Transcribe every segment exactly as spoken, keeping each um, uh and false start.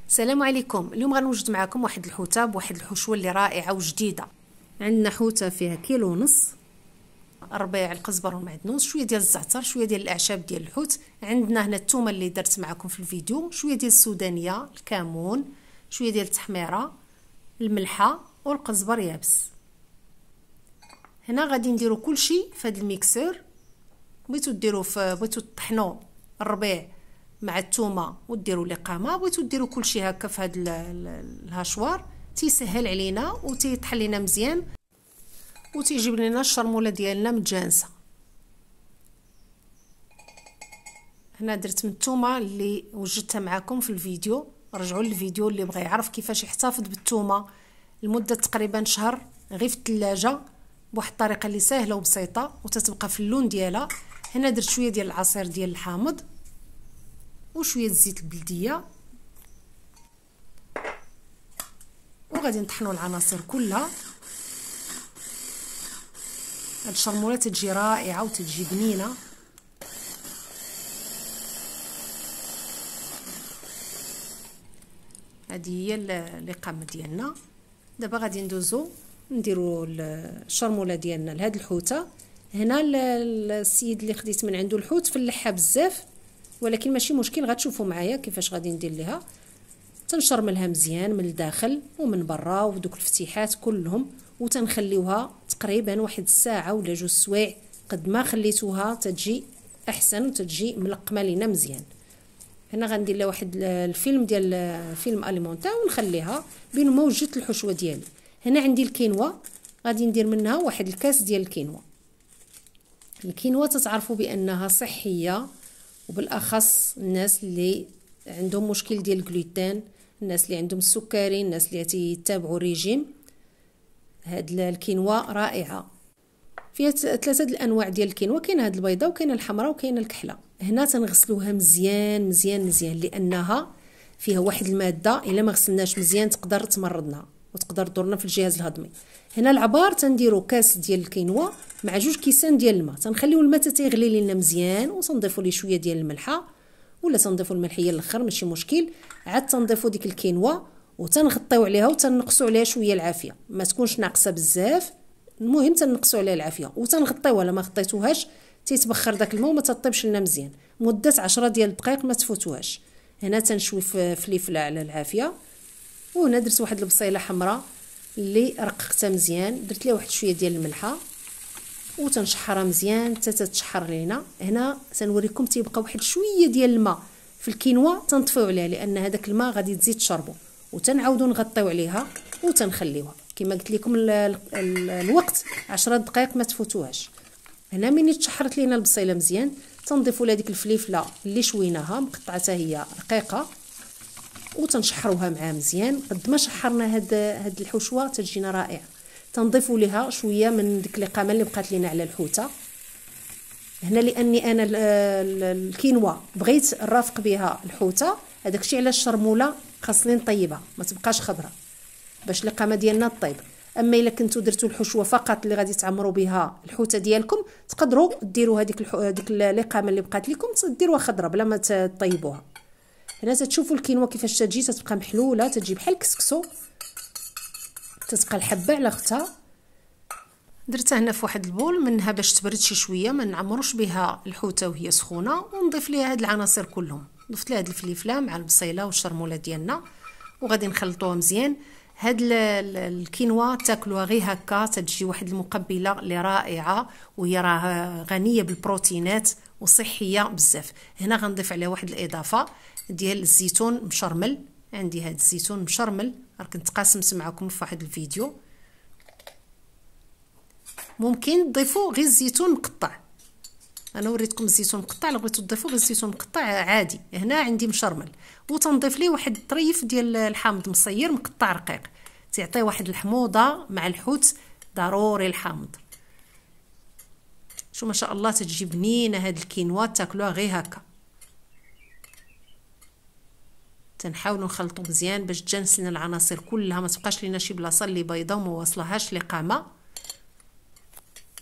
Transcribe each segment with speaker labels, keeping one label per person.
Speaker 1: السلام عليكم. اليوم غنوجد معكم واحد الحوته بواحد الحشوه اللي رائعه وجديده. عندنا حوته فيها كيلو ونص، ربيع القزبر والمعدنوس، شويه ديال الزعتر، شويه ديال الاعشاب ديال الحوت. عندنا هنا الثومه اللي درت معكم في الفيديو، شويه ديال السودانيه، الكمون، شويه ديال التحميره، الملحه والقزبر يابس. هنا غادي نديرو كلشي في هذا الميكسور. بغيتو ديرو في بغيتو تطحنوا الربيع مع الثومه وديروا لقامه، بغيتو ديروا كلشي هكا في هذا الهاشوار تيسهل علينا وتيطحن لينا مزيان وتيجيب لنا الشرموله ديالنا متجانسه. هنا درت من الثومه اللي وجدتها معكم في الفيديو، رجعوا للفيديو اللي بغى يعرف كيفاش يحتفظ بالثومه لمده تقريبا شهر غير في الثلاجه بواحد الطريقه اللي سهله وبسيطه وتتبقى في اللون ديالها. هنا درت شويه ديال العصير ديال الحامض وشويه الزيت البلديه، وغادي نطحنوا العناصر كلها. هاد الشرموله تتجي رائعه وتتجي بنينه. هذه هي اللقامه ديالنا. دابا غادي ندوزو نديروا الشرموله ديالنا لهاد الحوته. هنا السيد اللي خديت من عنده الحوت فلحها بزاف، ولكن ماشي مشكل، غتشوفوا معايا كيفاش غادي ندير ليها. تنشرملها مزيان من الداخل ومن برا ودوك الفتيحات كلهم، وتنخليوها تقريبا واحد الساعه ولا جوج سوايع. قد ما خليتوها تتجي احسن وتتجي ملقمه لينا مزيان. هنا غندير لها واحد الفيلم ديال فيلم اليمونتا ونخليها بين ما وجدت الحشوه ديالي. هنا عندي الكينوا، غادي ندير منها واحد الكاس ديال الكينوا. الكينوا تتعرفوا بانها صحيه، وبالاخص الناس اللي عندهم مشكل ديال الجلوتين، الناس اللي عندهم السكري، الناس اللي تيتابعوا الريجيم. هاد الكينوا رائعه. فيها ثلاثه الانواع ديال الكينوا، كاينه هاد البيضاء وكاينه الحمراء وكاينه الكحله. هنا تنغسلوها مزيان مزيان مزيان لانها فيها واحد الماده الا ما غسلناش مزيان تقدر تمرضنا وتقدر تضرنا في الجهاز الهضمي. هنا العبار تنديروا كاس ديال الكينوا مع جوج كيسان ديال الماء، تنخليو الماء تيغلي لنا مزيان وتنضيفوا ليه شويه ديال الملحه ولا تنضيفوا الملحيه الاخر ماشي مشكل. عاد تنضيفوا ديك الكينوا وتنغطيو عليها وتنقصوا عليها شويه العافيه، ما تكونش ناقصه بزاف، المهم تنقصوا عليها العافيه وتنغطيوها. لا ما غطيتوهاش تيتبخر داك الماء وما تطيبش لنا مزيان مده عشرة ديال الدقائق ما تفوتوهاش. هنا تنشوي فليفله على العافيه، وهنا درت واحد البصيله حمراء اللي رققتها مزيان، درت ليها واحد شويه ديال الملحه وتنشحرها مزيان حتى تتشحر لينا. هنا تنوريكم تيبقى واحد شويه ديال الماء في الكينوا تنطفيو عليها لان هذاك الماء غادي تزيد تشربو، وتنعاودوا نغطيو عليها وتنخليوها كما قلت لكم الوقت عشرة دقائق ما تفوتوهاش. هنا ملي تشحرت لينا البصيله مزيان تنضيفوا لها ديك الفليفله اللي شويناها مقطعتها هي رقيقه وتنشحروها معاه مزيان. قد ما شحرنا هاد هاد الحشوه تجينا رائعه. تنضيفوا لها شويه من ديك اللقامه اللي بقات لينا على الحوته. هنا لاني انا الكينوا بغيت نرافق بها الحوته، هذاك الشيء علاش الشرموله خاصني نطيبها ما تبقاش خضره باش اللقامه ديالنا طيب. اما الا كنتو درتوا الحشوه فقط اللي غادي تعمروا بها الحوته ديالكم تقدروا ديروا هذيك الحو... هذيك اللقامه اللي بقات لكم ديروها خضره بلا ما تطيبوها. هنا تتشوفوا الكينوا كيفاش تجي، تتبقى محلوله، تجي بحال الكسكسو، تتبقى الحبه على اختها. درتها هنا في واحد البول منها باش تبرد شي شويه، ما نعمروش بها الحوته وهي سخونه، ونضيف ليها هاد العناصر كلهم. ضفت لها هاد الفليفله مع البصيله والشرموله ديالنا وغادي نخلطوها مزيان. هاد الكينوا تاكلوها غير هكا تجي واحد المقبله اللي رائعه، وهي راه غنيه بالبروتينات وصحيه بزاف. هنا غنضيف عليها واحد الاضافه ديال الزيتون مشرمل. عندي هاد الزيتون مشرمل راه كنت قاسمت معكم في واحد الفيديو. ممكن تضيفوا غير الزيتون مقطع، انا وريتكم الزيتون مقطع، لو بغيتو تضيفوا غير الزيتون مقطع عادي. هنا عندي مشرمل وتنضيف ليه واحد الطريف ديال الحامض مصير مقطع رقيق، تعطي واحد الحموضه مع الحوت. ضروري الحامض. شو ما شاء الله تجي بنينه هاد الكينوا تاكلوها غير هكا. تنحاولوا نخلطوا مزيان باش تجانس لنا العناصر كلها، ما تبقاش لينا شي بلاصه اللي بيضاء وما واصلهاش لقامه.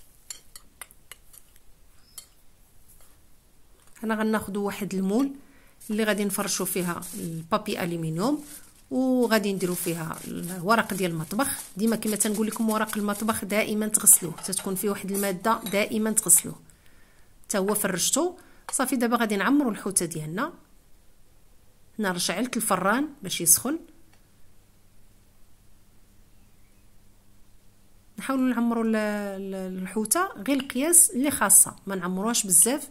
Speaker 1: هنا غناخذوا واحد المول اللي غادي نفرشوا فيها البابي الومنيوم، وغادي نديروا فيها الورق ديال المطبخ. ديما كما تنقول لكم ورق المطبخ دائما تغسلوه، تتكون فيه واحد الماده دائما تغسلوه. حتى هو فرشتو صافي. دابا غادي نعمروا الحوته ديالنا. هنا رشعلت الفران باش يسخن. نحاولوا نعمروا الحوته غير القياس اللي خاصه، ما نعمروهاش بزاف.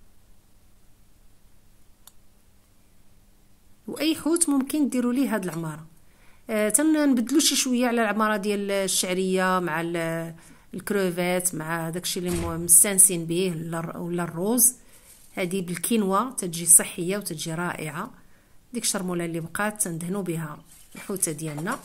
Speaker 1: واي حوت ممكن ديروا ليه هاد العماره. آه تنبدلوا شي شويه على العماره ديال الشعريه مع الكروفيت مع داكشي اللي مستانسين به ولا الروز. هذه بالكينوا تتجي صحيه وتتجي رائعه. ديك الشرموله اللي بقات تندهنوا بها الحوته ديالنا.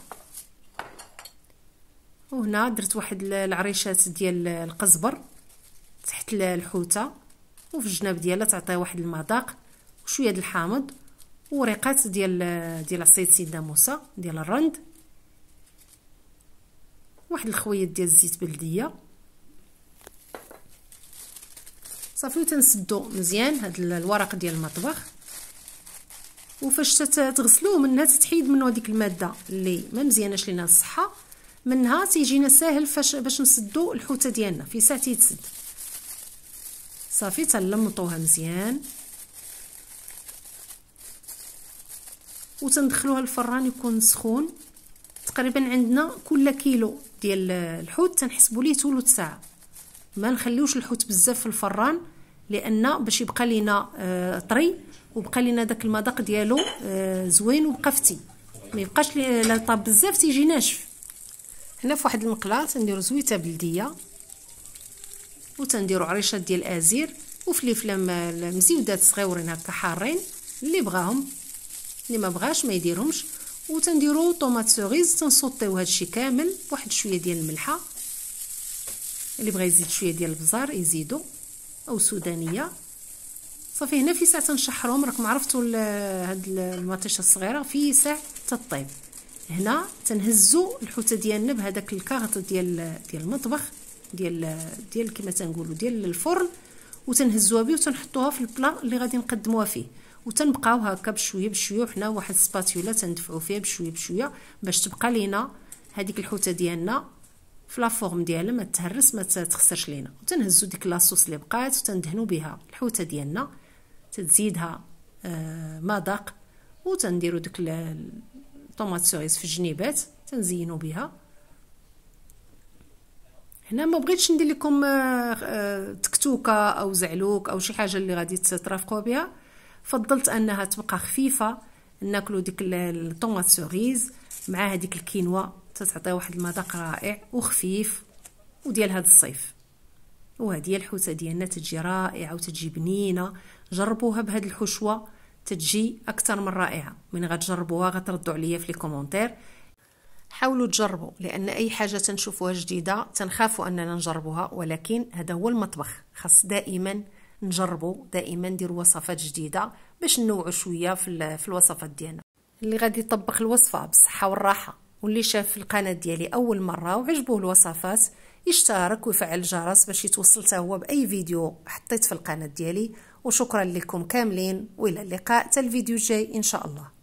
Speaker 1: وهنا درت واحد العريشات ديال القزبر تحت الحوته، وفي الجناب ديالها تعطيها واحد المذاق وشويه د الحامض، وريقات ديال ديال عصير سيدنا موسى ديال الرند، واحد الخويط ديال الزيت بلديه صافي. وتنسدو مزيان هاد الورق ديال المطبخ. وفاش تغسلوه منها تتحيد منه هذيك الماده اللي ما مزياناش لينا الصحه، منها تيجينا ساهل فاش باش نسدو الحوته ديالنا في ساعه تيتسد صافي. تنلمطوها مزيان وتندخلوها الفران يكون سخون. تقريبا عندنا كل كيلو ديال الحوت تنحسبوا ليه ثلث ساعه. ما نخليوش الحوت بزاف في الفران لان باش يبقى لينا آه طري وبقى لينا داك المذاق ديالو آه زوين وبقى فتي، ما يبقاش لا طاب بزاف تيجي ناشف. هنا في واحد المقله تنديروا زويته بلديه، وتنديروا عريشات ديال ازير وفلفله مزيودات صغيورين هكا حارين اللي بغاهم، اللي ما بغاش ما يديرهمش. وتنديروا طوماط سوريز تنصوطيو هادشي كامل بواحد شويه ديال الملحه. اللي بغى يزيد شويه ديال البزار يزيدوا او سودانيه صافي. هنا في ساعه تنشحرهم. راكم عرفتوا هاد المطيشه الصغيره في ساعه تطيب. هنا تنهزوا الحوته ديالنا بهذاك الكاغط ديال ديال المطبخ ديال ديال كما تنقولوا ديال الفرن، وتنهزوها به وتنحطوها في البلا اللي غادي نقدموها فيه. وتنبقاو هكا بشويه بشويه، وحنا واحد السباتولا تندفعوا فيها بشويه بشويه باش تبقى لينا هذيك الحوته ديالنا في لا فورم ديالها ما تهرس ما تخسرش لينا. وتنهزوا ديك لاصوص اللي بقات وتندهنوا بها الحوته ديالنا، تتزيدها آه مذاق. وتنديروا ديك الطوماط سوريز في الجنيبات تنزينوا بها. هنا ما بغيتش ندير لكم آه آه تكتوكه او زعلوك او شي حاجه اللي غادي تترافقوا بها. فضلت انها تبقى خفيفه، ناكلوا ديك الطوماط سوريز مع هذيك الكينوا تتعطي واحد المذاق رائع وخفيف وديال هذا الصيف. وهذه هي الحوته ديالنا تجي رائعه وتجي بنينه. جربوها بهذه الحشوه تجي اكثر من رائعه. من غتجربوها غتردوا عليا في لي كومونتير. حاولوا تجربوا، لان اي حاجه تنشوفوها جديده تنخافوا اننا نجربوها، ولكن هذا هو المطبخ. خاص دائما نجربوا، دائما نديروا وصفات جديده باش ننوعوا شويه في, في الوصفات ديالنا. اللي غادي يطبق الوصفه بالصحه والراحه واللي شاف القناه ديالي اول مره وعجبوه الوصفات يشترك ويفعل الجرس باش يتوصل حتى هو باي فيديو حطيت في القناه ديالي. وشكرا لكم كاملين، والى اللقاء حتى الفيديو الجاي ان شاء الله.